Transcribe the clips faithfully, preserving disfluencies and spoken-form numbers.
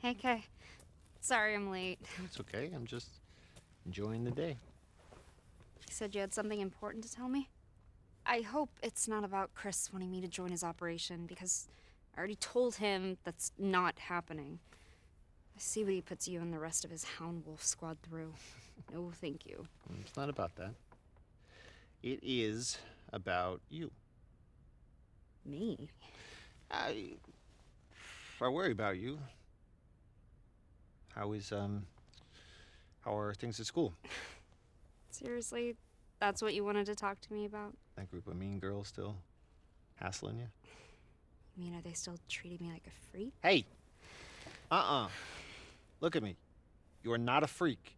Hey, Kay. Sorry I'm late. It's okay. I'm just enjoying the day. You said you had something important to tell me? I hope it's not about Chris wanting me to join his operation, because I already told him that's not happening. I see what he puts you and the rest of his Hound Wolf squad through. No, thank you. It's not about that. It is about you. Me? I... I worry about you. How is, um... How are things at school? Seriously? That's what you wanted to talk to me about? That group of mean girls still hassling you? You mean, are they still treating me like a freak? Hey! Uh-uh. Look at me. You are not a freak.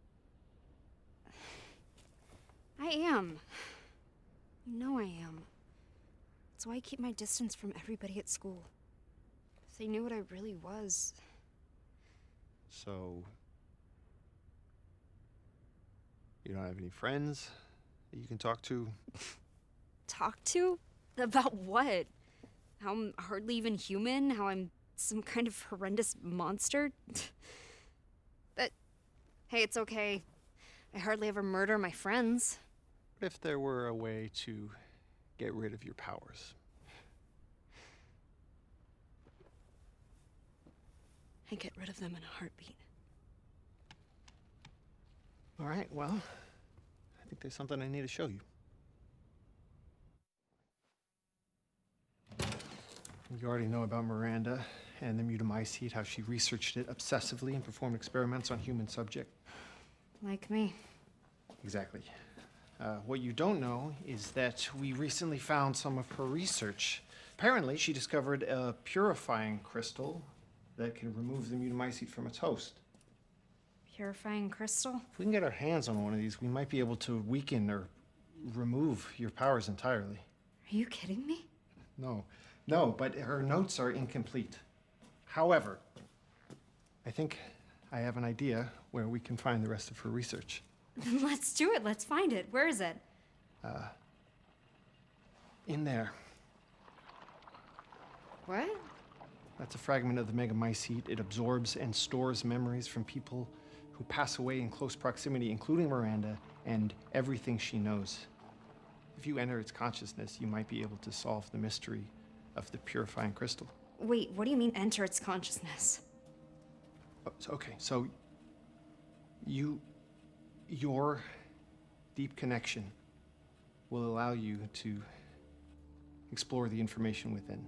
I am. You know I am. That's why I keep my distance from everybody at school. If they knew what I really was. So... You don't have any friends that you can talk to? Talk to? About what? How I'm hardly even human? How I'm some kind of horrendous monster? But, hey, it's okay. I hardly ever murder my friends. What if there were a way to get rid of your powers? I'd get rid of them in a heartbeat. All right, well, I think there's something I need to show you. You already know about Miranda and the mutamycete, how she researched it obsessively and performed experiments on human subject. Like me. Exactly. Uh, what you don't know is that we recently found some of her research. Apparently, she discovered a purifying crystal that can remove the mutamycete from its host. Purifying crystal? If we can get our hands on one of these, we might be able to weaken or remove your powers entirely. Are you kidding me? No. No, but her notes are incomplete. However, I think I have an idea where we can find the rest of her research. Let's do it. Let's find it. Where is it? Uh, in there. What? That's a fragment of the megamycete. It absorbs and stores memories from people who pass away in close proximity, including Miranda, and everything she knows. If you enter its consciousness, you might be able to solve the mystery of the purifying crystal. Wait, what do you mean enter its consciousness? Oh, so- okay, so you, your deep connection will allow you to explore the information within.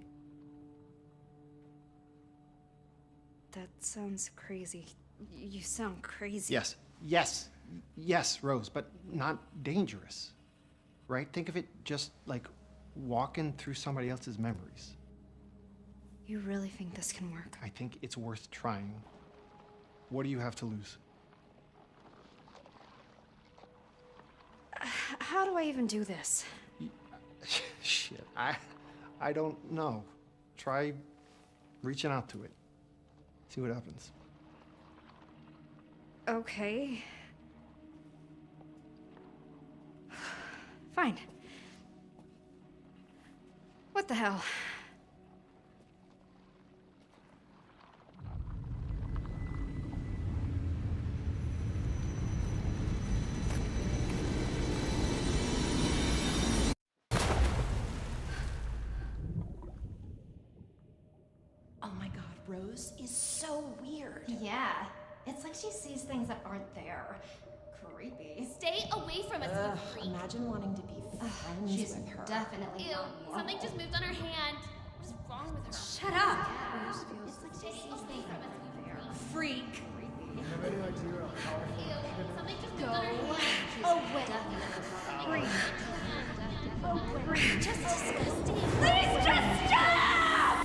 That sounds crazy. You sound crazy. Yes, yes, yes, Rose, but not dangerous, right? Think of it just like walking through somebody else's memories. You really think this can work? I think it's worth trying. What do you have to lose? Uh, how do I even do this? Shit, I, I don't know. Try reaching out to it. See what happens. Okay. Fine. What the hell? Oh my god, Rose is so weird. Yeah, it's like she sees things that aren't there. Creepy. Stay away from us, Ugh, you freak. imagine wanting to be friends She's with her. definitely Ew, not normal. something just moved on her hand. What is wrong with her? Shut up! It's like she sees things from us, you Freak. freak. Ew, something just moved Go on her hand. away. Freak. Oh, wait. Just disgusting. Please just stop!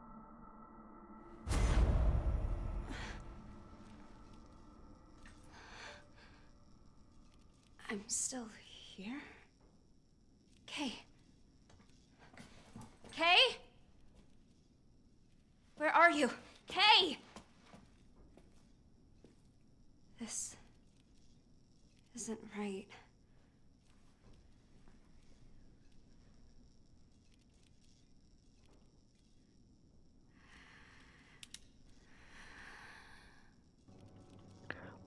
I'm still here? Kay. Kay? Where are you? Kay! This isn't right.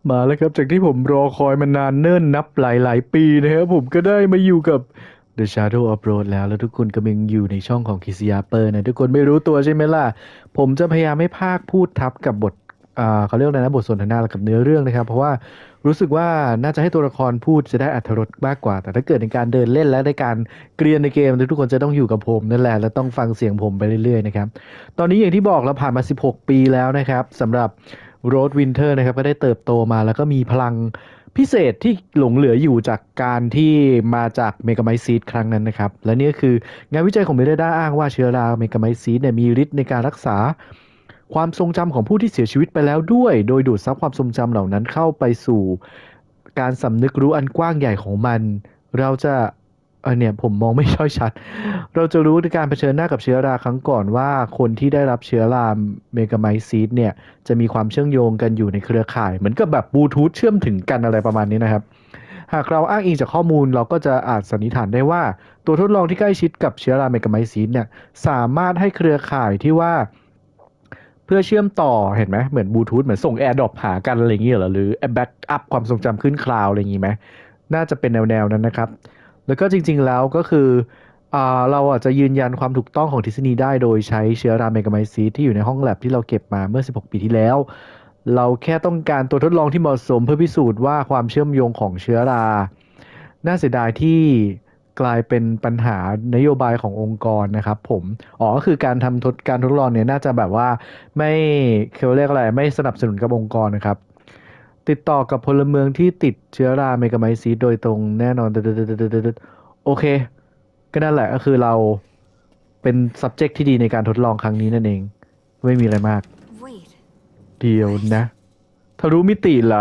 มาแล้วครับจากที่ผมรอคอยมานานเนิ่นนับหลายๆปีนะครับผมก็ได้มาอยู่กับ The Shadow of Road แล้วแล้วทุกคนกำลังอยู่ในช่องของคิสยาเปอร์นะทุกคนไม่รู้ตัวใช่ไหมล่ะผมจะพยายามไม่พากพูดทับกับบทอ่าเขาเรียกอะไรนะบทสนทนากับเนื้อเรื่องนะครับเพราะว่ารู้สึกว่าน่าจะให้ตัวละครพูดจะได้อรรถรสมากกว่าแต่ถ้าเกิดในการเดินเล่นและในการเกรียนในเกมทุกคนจะต้องอยู่กับผมนั่นแหละและต้องฟังเสียงผมไปเรื่อยๆนะครับตอนนี้อย่างที่บอกเราผ่านมาสิบหกปีแล้วนะครับสำหรับ Road Winter นะครับก็ได้เติบโตมาแล้วก็มีพลังพิเศษที่หลงเหลืออยู่จากการที่มาจากเมกาไมซีดครั้งนั้นนะครับและนี่ก็คืองานวิจัยของเมเดด้าอ้างว่าเชื้อราเมกาไมซีดเนี่ยมีฤทธิ์ในการรักษาความทรงจำของผู้ที่เสียชีวิตไปแล้วด้วยโดยดูดซับความทรงจำเหล่านั้นเข้าไปสู่การสำนึกรู้อันกว้างใหญ่ของมันเราจะเออเนี่ยผมมองไม่ค่อยชัดเราจะรู้ในการเผชิญหน้ากับเชื้อราครั้งก่อนว่าคนที่ได้รับเชื้อราเมกาไมซีดเนี่ยจะมีความเชื่อมโยงกันอยู่ในเครือข่ายเหมือนกับแบบบลูทูธเชื่อมถึงกันอะไรประมาณนี้นะครับหากเราอ้างอิงจากข้อมูลเราก็จะอาจสันนิษฐานได้ว่าตัวทดลองที่ใกล้ชิดกับเชื้อราเมกาไมซีดเนี่ยสามารถให้เครือข่ายที่ว่าเพื่อเชื่อมต่อเห็นไหมเหมือนบลูทูธเหมือนส่งแอร์ดรอปหากันอะไรอย่างเงี้ยเหรอหรือแบ็กอัพความทรงจำขึ้นคลาวด์อะไรอย่างงี้ไหมน่าจะเป็นแนวๆนั้นนะครับแล้วก็จริงๆแล้วก็คืออ่าเราอาจจะยืนยันความถูกต้องของทฤษฎีได้โดยใช้เชื้อราเมกาไมซีดที่อยู่ในห้องแลบที่เราเก็บมาเมื่อสิบหกปีที่แล้วเราแค่ต้องการตัวทดลองที่เหมาะสมเพื่อพิสูจน์ว่าความเชื่อมโยงของเชื้อราน่าเสียดายที่กลายเป็นปัญหานโยบายขององค์กรนะครับผมอ๋อก็คือการทำทดการทดลองเนี่ยน่าจะแบบว่าไม่เขาเรียกอะไรไม่สนับสนุนกับองค์กรนะครับติดต่อกับพลเมืองที่ติดเชื้อราเมกาไมซีดโดยตรงแน่นอนโอเคก็นั่นแหละก็คือเราเป็น subject ที่ดีในการทดลองครั้งนี้นั่นเองไม่มีอะไรมาก Wait. เดียวนะทะลุมิติเหรอ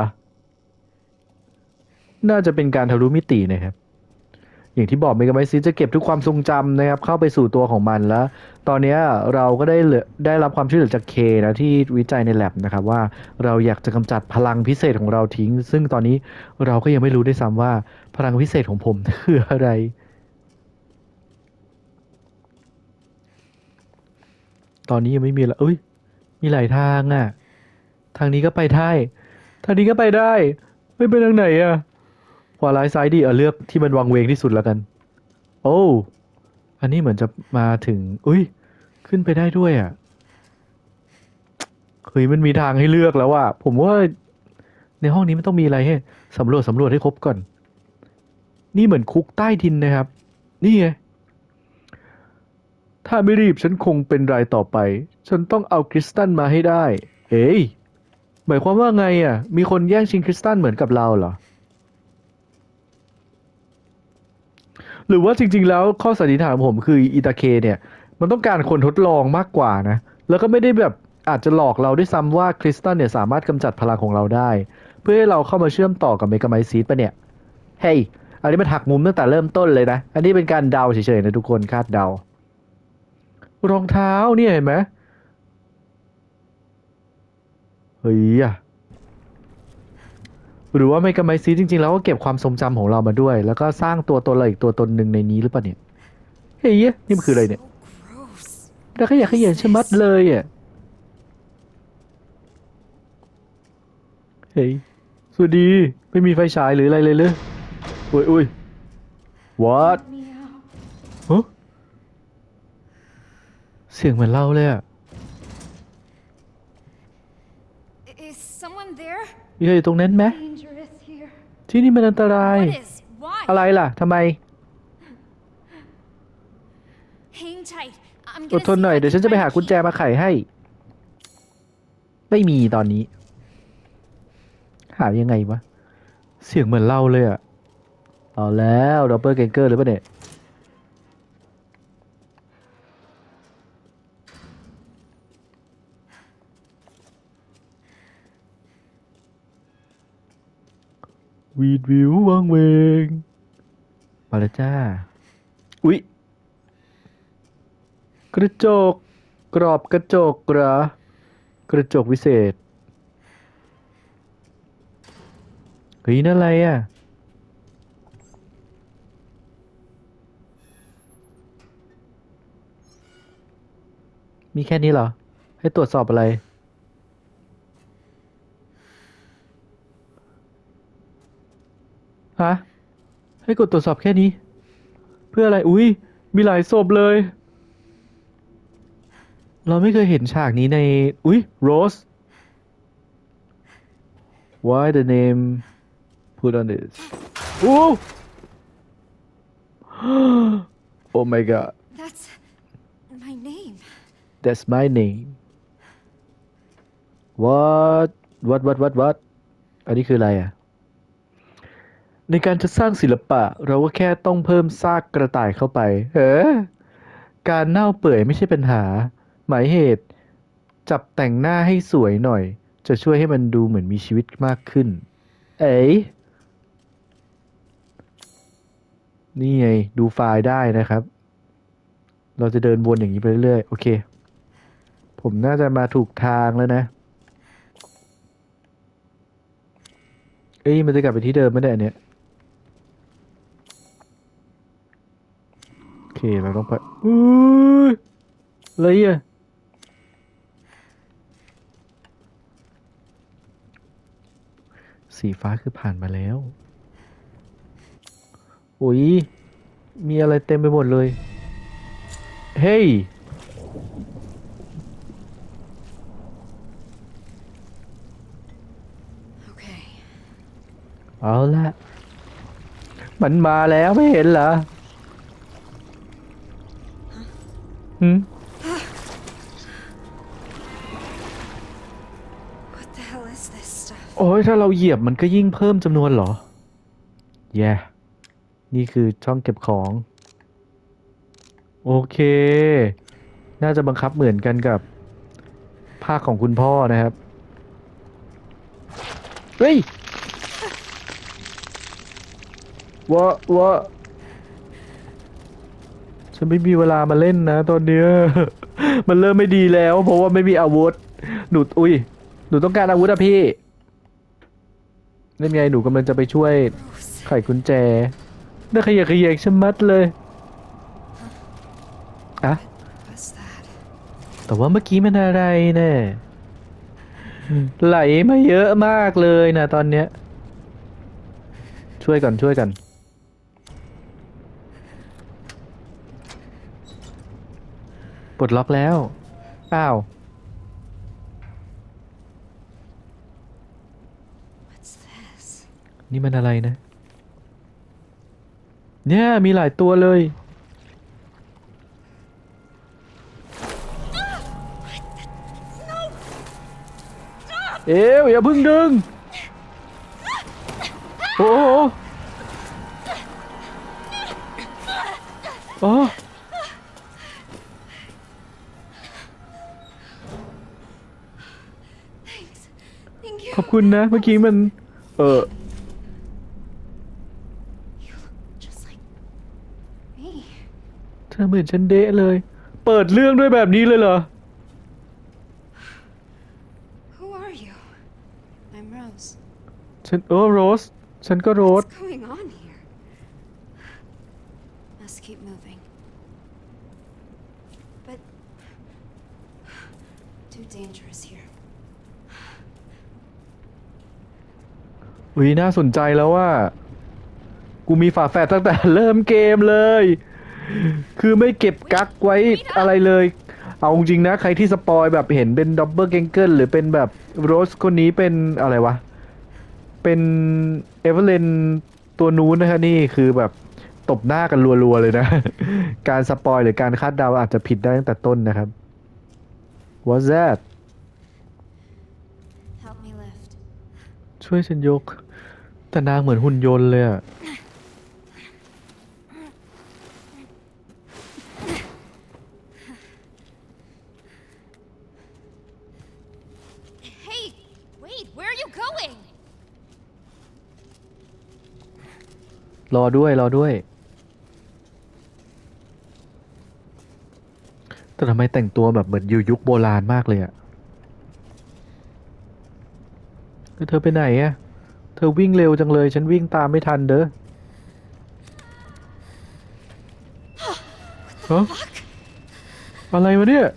น่าจะเป็นการทะลุมิตินะครับอย่างที่บอกเมกาไมซีจะเก็บทุกความทรงจำนะครับเข้าไปสู่ตัวของมันแล้วตอนนี้เราก็ได้ได้รับความช่วยเหลือจากเคนะที่วิจัยใน lab นะครับว่าเราอยากจะกำจัดพลังพิเศษของเราทิ้งซึ่งตอนนี้เราก็ยังไม่รู้ด้วยซ้ำว่าพลังพิเศษของผมคืออะไรตอนนี้ยังไม่มีละเอ้ยมีหลายทางอ่ะทางนี้ก็ไปได้ทางนี้ก็ไปได้ไม่ไปทางไหนอ่ะขวาร้ายซ้ายดีเอาเลือกที่มันวังเวงที่สุดแล้วกันโอ้อันนี้เหมือนจะมาถึงอุ้ยขึ้นไปได้ด้วยอ่ะเฮ้ยมันมีทางให้เลือกแล้วอ่ะผมว่าในห้องนี้มันต้องมีอะไรให้สำรวจสำรวจให้ครบก่อนนี่เหมือนคุกใต้ดินนะครับนี่ไงถ้าไม่รีบฉันคงเป็นรายต่อไปฉันต้องเอาคริสตัลมาให้ได้เฮ้ยหมายความว่าไงอ่ะมีคนแย่งชิงคริสตัลเหมือนกับเราเหรอหรือว่าจริงๆแล้วข้อสันนิษฐานของผมคืออิตาเคเนี่ยมันต้องการคนทดลองมากกว่านะแล้วก็ไม่ได้แบบอาจจะหลอกเราด้วยซ้ำว่าคริสตัลเนี่ยสามารถกำจัดพลังของเราได้เพื่อให้เราเข้ามาเชื่อมต่อกับเมกาไมซีดปะเนี่ยเฮ้ยอันนี้มันหักมุมตั้งแต่เริ่มต้นเลยนะอันนี้เป็นการเดาเฉยๆนะทุกคนคาดเดารองเท้าเนี่ยเห็นไหมเฮ้ยอะหรือว่าเมกาไมซีดจริงๆแล้วก็เก็บความทรงจำของเรามาด้วยแล้วก็สร้างตัวตนอะไรอีกตัวตนหนึ่งในนี้หรือเปล่าเนี่ยเฮ้ยนี่มันคืออะไรเนี่ย Gross. แต่ขยะแขยงชะมัดเลยอ่ะเฮ้ยสวัสดีไม่มีไฟฉายหรืออะไรเลยเลยอุ้ยอุ้ย what ฮะเสียงเหมือนเราเลยอ่ะ Is someone there? มีใครอยู่ตรงนั้นไหม Dangerous here. ที่นี่มันอันตราย What is? Why? อะไรล่ะทำไม Hang tight. I'm อด gonna ทน see หน่อย if I เดี๋ยว can ฉันจะไป find หา the กุญแจ key. มาไขให้ ไม่มีตอนนี้ หายังไงวะ เสียงเหมือนเราเลยอ่ะเอาแล้วดับเบิลเกนเกอร์หรือเปล่าเนี่ยวีดวิววังเวงมาแล้วจ้า อุ๊ย กระจก กรอบกระจกเหรอกระจกวิเศษ เฮ้ยนั่นอะไรอ่ะ มีแค่นี้เหรอ ให้ตรวจสอบอะไระให้กดตรวจสอบแค่นี้ เพื่ออะไรอุ้ยมีหลายศพเลย เราไม่เคยเห็นฉากนี้ในอุ้ยโรส why the name put on this โอ้ oh my god That's my name. that's my name what what what what what อันนี้คืออะไรอ่ะในการจะสร้างศิลปะเราก็แค่ต้องเพิ่มซากกระต่ายเข้าไปเฮ้อการเน่าเปื่อยไม่ใช่ปัญหาหมายเหตุจับแต่งหน้าให้สวยหน่อยจะช่วยให้มันดูเหมือนมีชีวิตมากขึ้นเอ๋นี่ไงดูไฟล์ได้นะครับเราจะเดินวนอย่างนี้ไปเรื่อยๆโอเคผมน่าจะมาถูกทางแล้วนะเอ้ยมันจะกลับไปที่เดิมไม่ได้อันเนี้ยโอเคเราต้องไปอุ้ยอะไรอ่ะสีฟ้าคือผ่านมาแล้วโอ้ยมีอะไรเต็มไปหมดเลยเฮ้ย Okay. เอาละมันมาแล้วไม่เห็นเหรอหืม What the hell is this stuff? โอ้ยถ้าเราเหยียบมันก็ยิ่งเพิ่มจำนวนเหรอแย่ yeah. นี่คือช่องเก็บของโอเคน่าจะบังคับเหมือนกันกับภาคของคุณพ่อนะครับเฮ้ยวะวะฉันไม่มีเวลามาเล่นนะตอนเนี้ย มันเริ่มไม่ดีแล้วเพราะว่าไม่มีอาวุธหนูอุ้ยหนูต้องการอาวุธอะพี่นั่นไงหนูกำลังจะไปช่วยไขกุญแจน่าขยะแขยงชะมัดเลยอะ What's that? แต่ว่าเมื่อกี้มันอะไรเนี่ยไหลมาเยอะมากเลยนะตอนเนี้ยช่วยกันช่วยกันปลดล็อกแล้วอ้าว What's this? นี่มันอะไรนะเนี่ยมีหลายตัวเลยเอวอย่าเพึ่งดึงโอ้โหโอ้ Thanks. Thank you. ขอบคุณนะเมื่อกี้มันเออ You look just like me. เธอเหมือนฉันเดะเลยเปิดเรื่องด้วยแบบนี้เลยเหรอ Who are you? I'm Rose. ฉันเออโรสฉันก็โรส What's going on here? Must keep moving. But too dangerous here. อุ้ยน่าสนใจแล้วว่ากูมีฝาแฝดตั้งแต่เริ่มเกมเลย คือไม่เก็บกั๊กไว้อะไรเลย เอาจริงนะใครที่สปอยแบบเห็นเป็นดับเบิลเกงเกิลหรือเป็นแบบโรสคนนี้เป็นอะไรวะ เป็นเอเวอร์เลนตัวนู้นนะคะนี่คือแบบตบหน้ากันรัวๆเลยนะ การสปอยหรือการคาดเดาอาจจะผิดได้ตั้งแต่ต้นนะครับ What's that Help me lift. ช่วยฉันยก แต่นางเหมือนหุ่นยนต์เลยอะ Hey, wait, where are you going? รอด้วยรอด้วย แต่ทำไมแต่งตัวแบบเหมือนอยู่ยุคโบราณมากเลยอะแล้วเธอไปไหนอะเธอวิ่งเร็วจังเลย ฉันวิ่งตามไม่ทันเด้อฮะอะไรวะเนี่ย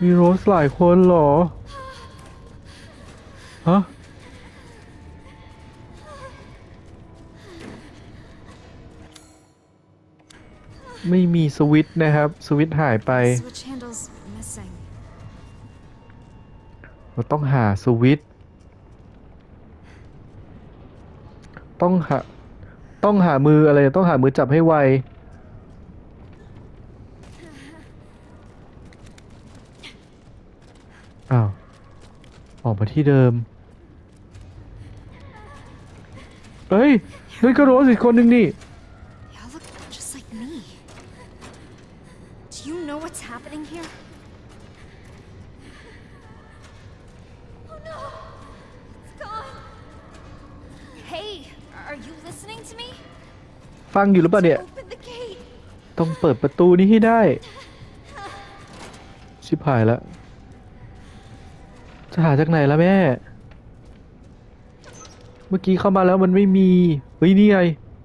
มีโรสหลายคนเหรอ ฮะ ไม่มีสวิตช์นะครับ สวิตช์หายไป Switch handle's missing. เราต้องหาสวิตช์ต้องหา ต้องหามืออะไร ต้องหามือจับให้ไว อ้าว ออกมาที่เดิม เฮ้ยนี่ก็โรสอีกคนหนึ่งนี่ Y'all look just like me. Do you know what's happening here? Oh no! It's gone! Hey, are you listening to me? ฟังอยู่หรือเปล่าเนี่ย Open the gate! ต้องเปิดประตูนี้ให้ได้ ชิบหายแล้ว จะหาจากไหนล่ะแม่ เมื่อกี้เข้ามาแล้วมันไม่มี เฮ้ยนี่ไง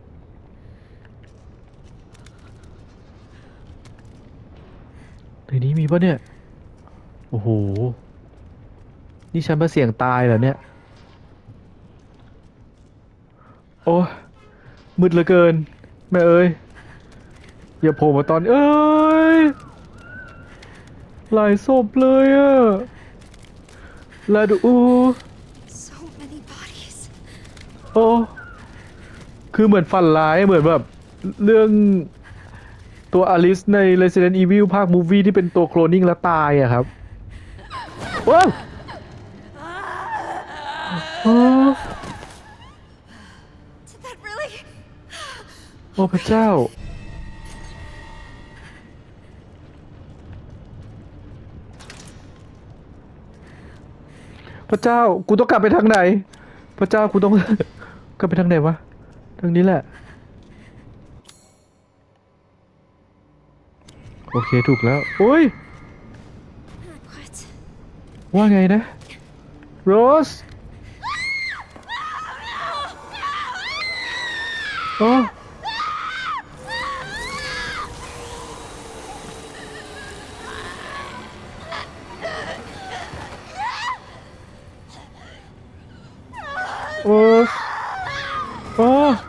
ในนี้มีปะเนี่ย โอ้โห นี่ฉันมาเสี่ยงตายเหรอเนี่ย โอ้มืดเหลือเกิน แม่เอ้ย อย่าโผล่มาตอนเอ้ย หลายศพเลยอะลาดู So many bodies. โอ้ คือเหมือนฝันร้ายเหมือนแบบเรื่องตัวอลิสใน Resident Evil ภาคมูฟวี่ที่เป็นตัวโคลนนิ่งแล้วตายอะครับว้าวโอ้ Did that really? โอ้พระเจ้า พระเจ้า กูต้องกลับไปทางไหน พระเจ้า กูต้อง กลับไปทางไหนวะ ทางนี้แหละ โอเคถูกแล้วโอ้ย What? ว่าไงนะ โรส โอ้ โอ้ โอ้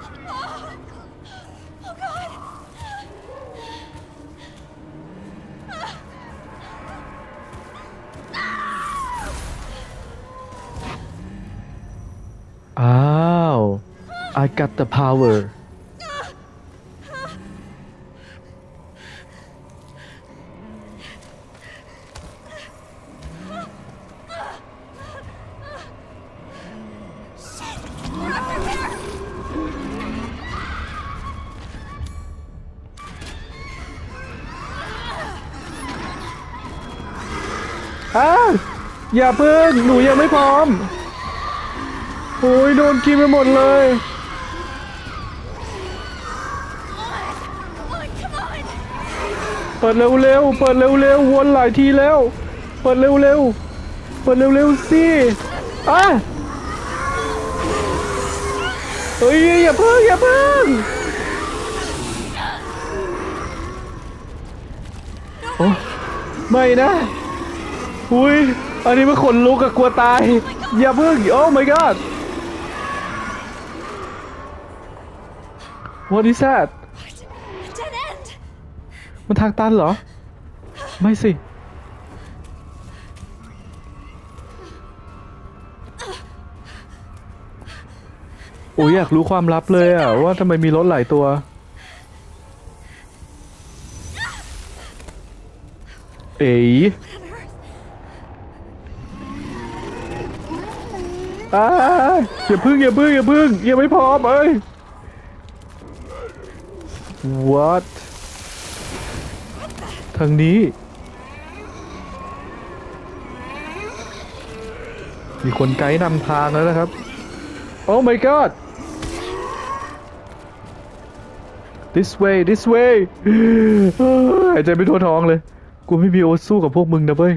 อ้าว I got the power อ้าวอย่าเพิ่ง หนูยังไม่พร้อม โอ้ยโดนกินไปหมดเลย เปิดเร็วๆ เปิดเร็วๆ วนหลายทีแล้ว เปิดเร็วๆ เปิดเร็วๆ สิอ่ะเฮ้ยอย่าเพิ่งอย่าเพิ่งโอ้ไม่นะอุ้ยอันนี้มันขนลุกกับกลัวตาย อย่าเพิ่งโอ้ my god what is that A dead end. มันทางตันเหรอ ไม่สิ โอ้ยอยากรู้ความลับเลยอ่ะ ว่าทำไมมีรถหลายตัว เอ๋ยอ่าอย่าพึ่งอย่าพึ่งอย่าพึ่งยังไม่พร้อมเอ้ย what ทางนี้ มีคนไกด์นำทางแล้วนะครับ oh my god this way this way หายใจไม่ทั่วท้องเลย กูไม่มีโอตสู้กับพวกมึงนะเว้ย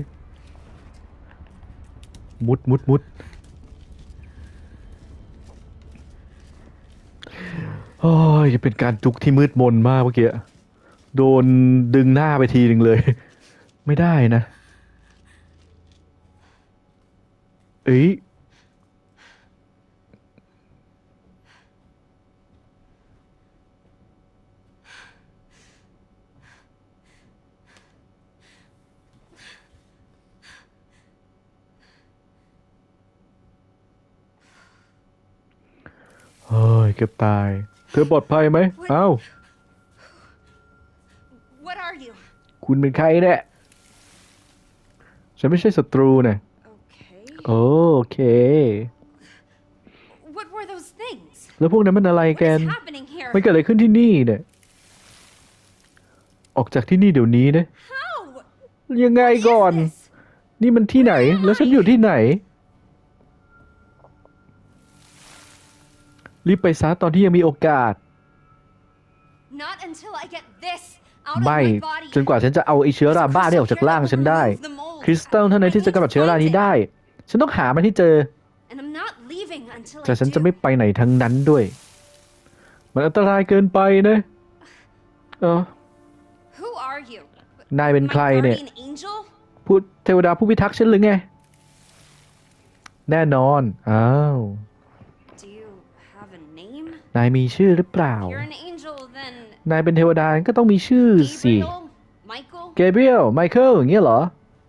มุดมุดมุดโอ้ยจะเป็นการจุกที่มืดมนมากเมื่อกี้ โดนดึงหน้าไปทีหนึ่งเลย ไม่ได้นะเอ้ยเฮ้ยเกือบตาย เธอปลอดภัยไหมเอ้า What are you? คุณเป็นใครเนี่ย ฉันไม่ใช่ศัตรูนะ Okay. โอเค What were those things? แล้วพวกนั้นมันอะไร What กัน is happening here? มันเกิดอะไรขึ้นที่นี่เนี่ย ออกจากที่นี่เดี๋ยวนี้นะ How? ยังไงก่อน What is this? นี่มันที่ไหน แล้วฉันอยู่ที่ไหน รีบไปซะตอนที่ยังมีโอกาส Not until I get this out of ไม่ my body. จนกว่าฉันจะเอาไอเชื้อราบ้าเนี่ยออกจากร่างฉันได้ คริสตัลเท่านั้นที่จะกำจัดเชื้อรานี้ได้ ฉันต้องหามันให้เจอ And I'm not leaving until แต่ I ฉันจะ do. ไม่ไปไหนทั้งนั้นด้วย มันอันตรายเกินไปนะเออ Who are you? นายเป็นใคร My เนี่ย guardian angel? พูดเทวดาผู้พิทักษ์ฉันหรือไง แน่นอน อ้าว Do you have a name? นายมีชื่อหรือเปล่า You're an angel, then นายเป็นเทวดาก็ต้องมีชื่อสิ Gabriel? Michael? เกเบรียล ไมเคิล อย่างเงี้ยเหรอ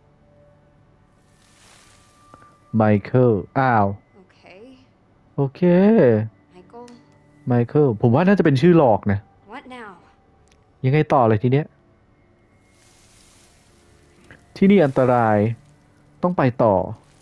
ไมเคิล อ้าว Okay. โอเค Michael? ไมเคิล ผมว่าน่าจะเป็นชื่อหลอกนะ What now? ยังไงต่อเลยทีเนี้ย ที่นี่อันตราย ต้องไปต่อ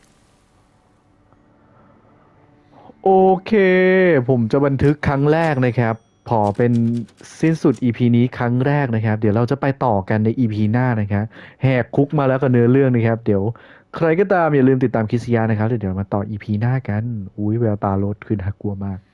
โอเค ผมจะบันทึกครั้งแรกนะครับ ขอเป็นสิ้นสุด อี พี นี้ครั้งแรกนะครับ เดี๋ยวเราจะไปต่อกันใน อี พี หน้านะครับ แหกคุกมาแล้วกับเนื้อเรื่องนะครับ เดี๋ยวใครก็ตามอย่าลืมติดตามคิสยานะครับ เดี๋ยวเรามาต่อ อี พี หน้ากัน อุ้ยแววตาโรสคือน่ากลัวมาก